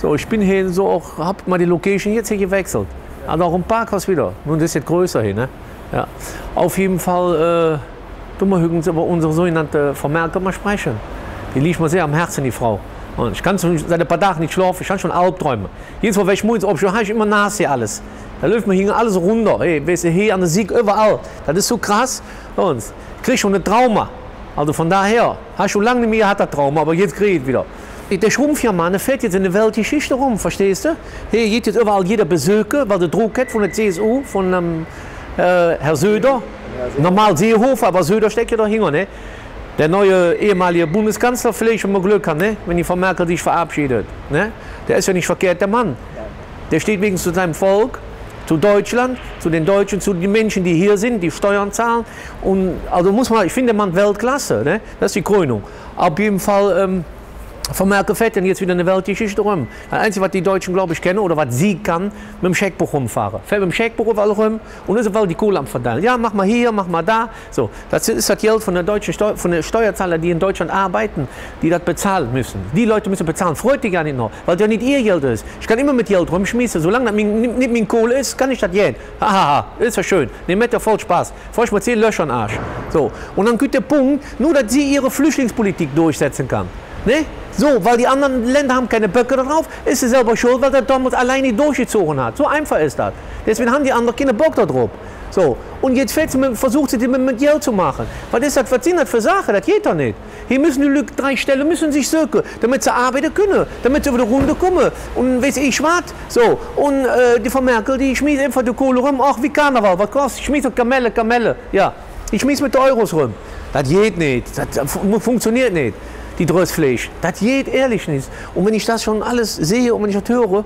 So, ich bin hier so auch, hab mal die Location jetzt hier gewechselt. Also auch im Parkhaus wieder. Nun, das ist jetzt größer hier, ne? Ja. Auf jeden Fall, du mal hören über unsere sogenannte Vermerker mal sprechen. Die liegt mir sehr am Herzen, die Frau. Und ich kann schon seit ein paar Tagen nicht schlafen, ich habe schon Albträume. Jedes Mal, wenn ich morgens aufstehe, habe ich immer nass hier alles. Da läuft mir hier alles runter. Hey, weißt du, hier an der Sieg, überall. Das ist so krass. Und ich kriege schon ein Trauma. Also von daher, habe ich schon lange nicht mehr gehabt, das Trauma, aber jetzt kriege ich es wieder. Der Schrumpfjahrmann, der fährt jetzt in der Weltgeschichte rum, verstehst du? Hier geht jetzt überall jeder Besucher, weil der Druck hat von der CSU, von Herr Söder. Normal Seehofer, aber Söder steckt ja dahinter, ne? Der neue ehemalige Bundeskanzler, vielleicht, wenn man Glück hat, ne? Wenn die Frau Merkel sich verabschiedet. Ne? Der ist ja nicht verkehrt, der Mann. Der steht wenigstens zu seinem Volk, zu Deutschland, zu den Deutschen, zu den Menschen, die hier sind, die Steuern zahlen. Und also muss man, ich finde den Mann Weltklasse, ne? Das ist die Krönung. Auf jeden Fall, Frau Merkel fährt dann jetzt wieder eine Weltgeschichte rum. Das Einzige, was die Deutschen, glaube ich, kennen, oder was sie kann, mit dem Scheckbuch rumfahren. Fährt mit dem Scheckbuch überall rum und ist überall die Kohle am Verteilen. Ja, mach mal hier, mach mal da. So, das ist das Geld von der deutschen von den Steuerzahlern, die in Deutschland arbeiten, die das bezahlen müssen. Die Leute müssen bezahlen. Freut dich gar nicht noch, weil das ja nicht ihr Geld ist. Ich kann immer mit Geld rumschmeißen. Solange das nicht mein Kohle ist, kann ich das gehen. Hahaha, ist ja schön. Ne, macht ja voll Spaß. Vor ich mal 10 Löcher in den Arsch. So, und dann kommt der Punkt, nur dass sie ihre Flüchtlingspolitik durchsetzen kann. Ne? So, weil die anderen Länder haben keine Böcke darauf, ist sie selber schuld, weil der damals alleine durchgezogen hat. So einfach ist das. Deswegen haben die anderen keine Bock darauf. So, und jetzt versucht sie, die mit Geld zu machen. Was ist das, was sind das für Sachen? Das geht doch nicht. Hier müssen die Leute 3 Stellen müssen sich suchen, damit sie arbeiten können, damit sie über die Runde kommen. Und weiß ich was? So, und die Frau Merkel, die schmeißt einfach die Kohle rum, ach wie Karneval, was kostet? Ich schmeiß Kamelle. Ja, ich schmeiß mit den Euros rum. Das geht nicht, das funktioniert nicht. Die Drösfleisch. Das geht ehrlich nicht. Und wenn ich das schon alles sehe und wenn ich das höre,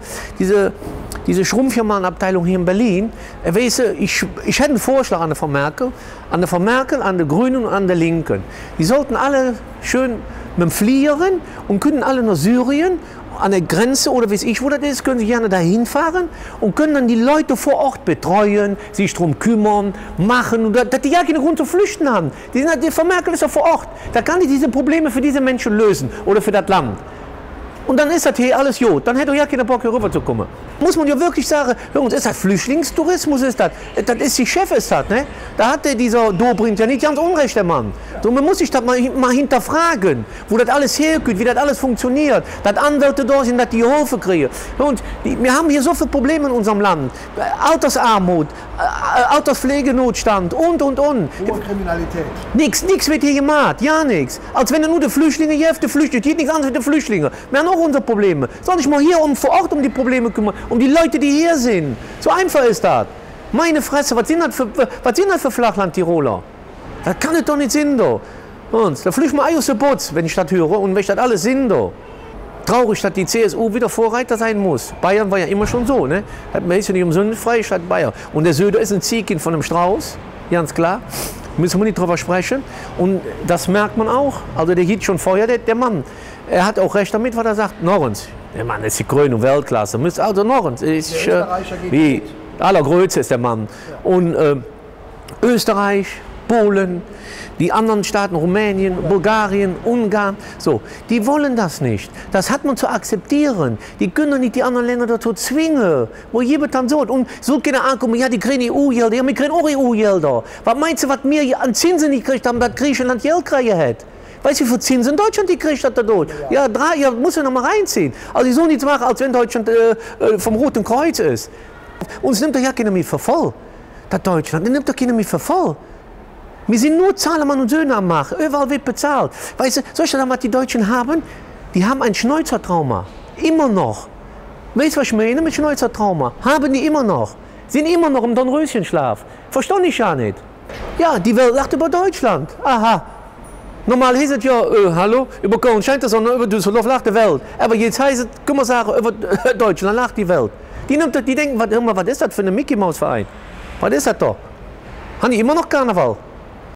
diese Schrumpfjahrmann-Abteilung hier in Berlin, weißt du, ich hätte einen Vorschlag an der Frau Merkel, an der Grünen und an der Linken. Die sollten alle schön mit dem Fliegen und können alle nach Syrien, an der Grenze oder weiß ich, wo das ist, können sie gerne dahin fahren und können dann die Leute vor Ort betreuen, sich darum kümmern, machen, und dass die ja keinen Grund zu flüchten haben. Die Frau Merkel ist ja vor Ort. Da kann die diese Probleme für diese Menschen lösen oder für das Land. Und dann ist das hier alles gut. Dann hätte ja keiner Bock, hier rüber zu kommen. Muss man ja wirklich sagen, ist das Flüchtlingstourismus? Ist das ist die Chef, ist das, ne? Da hat dieser Dobrindt ja nicht ganz unrecht, der Mann. So, man muss sich das mal hinterfragen, wo das alles herkommt, wie das alles funktioniert. Dass Anwälte da sind, dass die Hilfe kriegen. Und wir haben hier so viele Probleme in unserem Land. Altersarmut, Alterspflegenotstand und. Hohe Kriminalität. Nichts wird hier gemacht, ja nichts. Als wenn nur die Flüchtlinge helfen, die Flüchtlinge, geht nichts anderes mit den Flüchtlingen. Wir haben auch unsere Probleme. Soll ich mal hier vor Ort um die Probleme kümmern, um die Leute, die hier sind. So einfach ist das. Meine Fresse, was sind das für Flachland-Tiroler? Das kann es doch nicht sein, da. Und da flüchten wir aus dem Putz, wenn ich das höre und wenn ich das alles sind, da. Traurig, dass die CSU wieder Vorreiter sein muss. Bayern war ja immer schon so, ne? Man ist ja nicht umsonst Freistaat Bayern. Und der Söder ist ein Ziehkind von einem Strauß, ganz klar. Müssen wir nicht drüber sprechen. Und das merkt man auch. Also der geht schon vorher, der Mann. Er hat auch recht damit, was er sagt. Norrens, der Mann ist die Krönung Weltklasse. Also Norrens ist wie allergrößte ist der Mann. Ja. Und Österreich, Polen, die anderen Staaten, Rumänien, Bulgarien, Ungarn, so, die wollen das nicht. Das hat man zu akzeptieren. Die können nicht die anderen Länder dazu zwingen. Wo jemand dann so, und so keine ankommen, ja, die kriegen EU-Gelder, ja, wir kriegen auch EU-Gelder. Was meinst du, was wir an Zinsen nicht gekriegt haben, dass Griechenland Geld kriegen hat? Weißt du, wie viel Zinsen Deutschland die kriegt hat dadurch? Ja, 3, ja, muss ja noch mal reinziehen. Also die sollen nichts machen, als wenn Deutschland vom Roten Kreuz ist. Uns nimmt doch ja keiner mehr für voll. Das Deutschland, der nimmt doch keiner mehr für voll. Wir sind nur Zahlermann und Söhne am Machen. Überall wird bezahlt. Weißt du, soll ich sagen, was die Deutschen haben? Die haben ein Schneuzertrauma. Immer noch. Weißt du, was ich meine mit Schneuzertrauma? Haben die immer noch. Sind immer noch im Dornröschenschlaf. Verstehe ich ja nicht. Ja, die Welt lacht über Deutschland. Aha. Normal hieß es ja, hallo, über Köln scheint es, sondern über Düsseldorf lacht die Welt. Aber jetzt heißt es, können wir sagen, über Deutschland lacht die Welt. Die denken, was ist das für ein Mickey-Maus-Verein? Was ist das doch? Haben die immer noch Karneval?